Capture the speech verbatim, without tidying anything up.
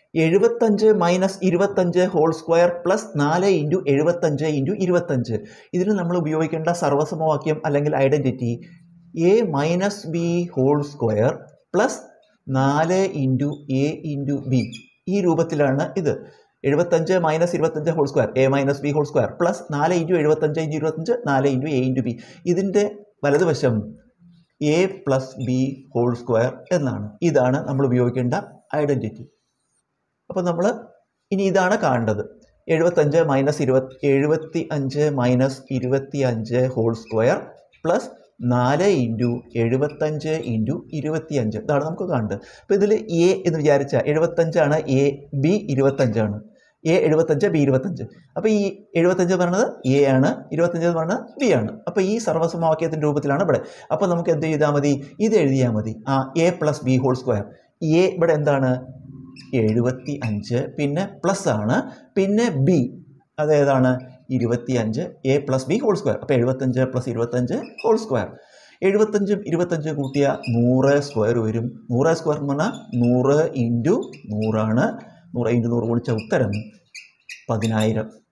എഴുപത്തഞ്ച് മൈനസ് ഇരുപത്തഞ്ച് whole square plus നാല് ഇൻറ്റു എഴുപത്തഞ്ച് ഇൻറ്റു ഇരുപത്തഞ്ച്. ഇതിന് നമ്മൾ ഉപയോഗിക്കേണ്ട സർവ്വസമവാക്യം അല്ലെങ്കിൽ identity A minus B whole square plus നാല് ഇൻറ്റു എ ഇൻറ്റു ബി. ഈ രൂപത്തിലാണ് ഇത്. എഴുപത്തഞ്ച് മൈനസ് ഇരുപത്തഞ്ച് whole square A minus B whole square plus നാല് ഇൻറ്റു എഴുപത്തഞ്ച് ഇൻറ്റു ഇരുപത്തഞ്ച് നാല് ഇൻറ്റു എ ഇൻറ്റു ബി. ഇതിൻ്റെ വലതുവശം A plus B whole square എന്നാണ്. ഇതാണ് നമ്മൾ ഉപയോഗിക്കേണ്ട ഐഡൻറ്റിറ്റി. അപ്പോൾ നമ്മൾ ഇനി ഇതാണ് കാണേണ്ടത്. എഴുപത്തഞ്ച് മൈനസ് ഇരുപത്തി എഴുപത്തി അഞ്ച് മൈനസ് ഇരുപത്തി അഞ്ച് ഹോൾ സ്ക്വയർ പ്ലസ് നാല് ഇൻറ്റു എഴുപത്തഞ്ച് ഇൻറ്റു ഇരുപത്തി അഞ്ച്. ഇതാണ് നമുക്ക് കാണേണ്ടത്. അപ്പോൾ ഇതിൽ എ എന്ന് വിചാരിച്ചാൽ എഴുപത്തഞ്ചാണ് എ, ബി ഇരുപത്തഞ്ചാണ്. എ എഴുപത്തഞ്ച്, ബി ഇരുപത്തഞ്ച്. അപ്പോൾ ഈ എഴുപത്തഞ്ച് എന്ന് പറയുന്നത് എ ആണ്, ഇരുപത്തഞ്ച് എന്ന് പറയുന്നത് ബി ആണ്. അപ്പോൾ ഈ സർവ്വസമവാക്യത്തിൻ്റെ രൂപത്തിലാണ് ഇവിടെ. അപ്പോൾ നമുക്ക് എന്ത് ചെയ്താൽ മതി? ഇത് എഴുതിയാൽ മതി. ആ A plus B whole square. A ഇവിടെ എന്താണ്? എഴുപത്തി അഞ്ച്, പിന്നെ പ്ലസ് ആണ്, പിന്നെ ബി അതേതാണ്? ഇരുപത്തി അഞ്ച്. A plus B whole square. അപ്പോൾ എഴുപത്തഞ്ച് പ്ലസ് ഇരുപത്തഞ്ച് ഹോൾ സ്ക്വയർ. എഴുപത്തഞ്ചും ഇരുപത്തഞ്ചും കൂട്ടിയാൽ നൂറ് സ്ക്വയർ വരും. നൂറ് സ്ക്വയർ എന്ന് പറഞ്ഞാൽ നൂറ് ഇൻറ്റു നൂറാണ്. നൂറ് ഇൻറ്റു നൂറ് ഗുണിച്ച ഉത്തരം പതിനായിരം.